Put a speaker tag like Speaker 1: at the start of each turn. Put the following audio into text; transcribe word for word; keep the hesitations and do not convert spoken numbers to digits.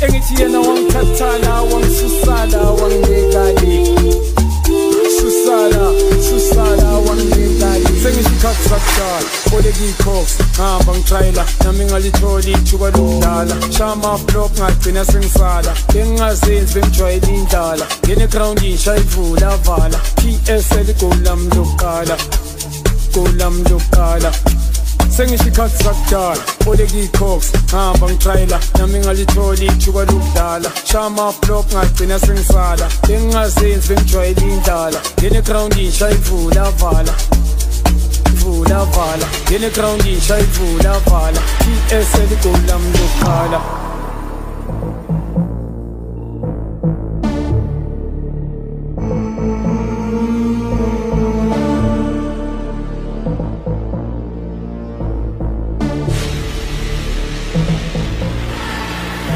Speaker 1: engithi yena wangithathana wangisusala wangibekali susala susala wangibekali sengisikhathi sakudala bolekikho ngihamba ngitrayela nami ngalitholi ithuba lokudlala shama flop ngagcina sengisala bengingazenzi bengijwayela indlala ngene ground insha ivula vala P S L goal lami lokuqala goal lami lokuqala sengisikhathi sakudala bolekikho ngihamba ngitrayela nami ngalitholi ithuba lokudlala shama flop ngagcina sengisala bengingazenzi bengijwayela indlala ngene ground insha ivula vala vala ngene ground insha ivula vala P S L goal lami lokuqala